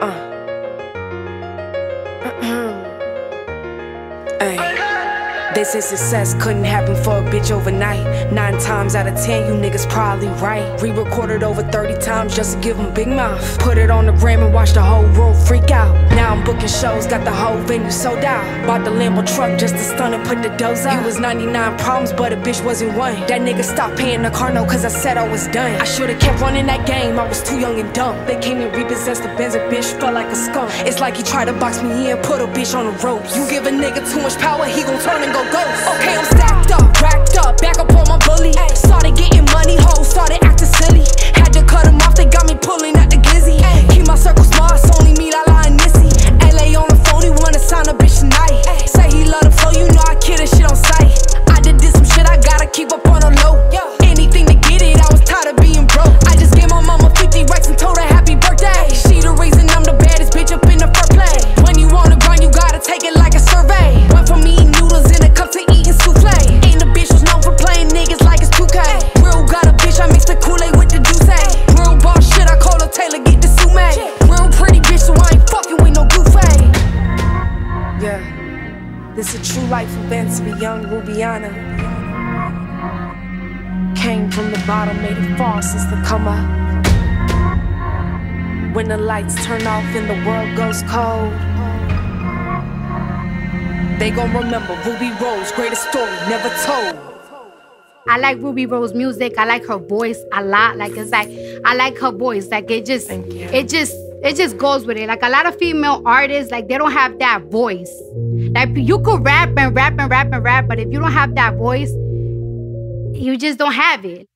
Ay. They say success couldn't happen for a bitch overnight. 9 times out of 10, you niggas probably right. Re-recorded over 30 times just to give them big mouth. Put it on the gram and watch the whole world freak out. Now I'm booking shows, got the whole venue sold out. Bought the Lambo truck just to stun and put the doze out. It was 99 problems, but a bitch wasn't one. That nigga stopped paying the car note cause I said I was done. I should've kept running that game, I was too young and dumb. They came and repossessed the Benz, a bitch felt like a skunk. It's like he tried to box me in, put a bitch on the ropes. You give a nigga too much power, he gon' turn and go ghost. Okay, I'm stacked up, racked up, back up on my bully. Started getting money, hoes started acting silly. Had to cut him off, they got me pulling at the glizzy. Keep my circle small, it's only me, Lala and Nissy. LA on the phone, he wanna sign a bitch tonight. Say he love the flow, you know I kill this shit on sight. I did some shit, I gotta keep up on the low. Anything to get it, I was tired of being broke. I just gave my mama 50 racks and told her happy birthday. She the reason I'm the baddest bitch up in the first place. When you on the grind, you gotta take it like a survey. Went from eating noodles in a cup to eating souffle. Ain't the bitch was known for playing niggas like it's 2K. Real got a bitch, I mix the Kool-Aid with the juice. Real boss shit, I call her Taylor, get the suit made. Real pretty bitch, so I ain't fucking with no goofy. Yeah, this a true life event to be young Rubiana. Came from the bottom, made it far since the come up. When the lights turn off and the world goes cold, they gon' remember Rubi Rose, greatest story never told. I like Rubi Rose music. I like her voice a lot. Like it's like I like her voice. Like it just goes with it. Like a lot of female artists, like they don't have that voice. Like you could rap and rap and rap and rap, but if you don't have that voice, you just don't have it.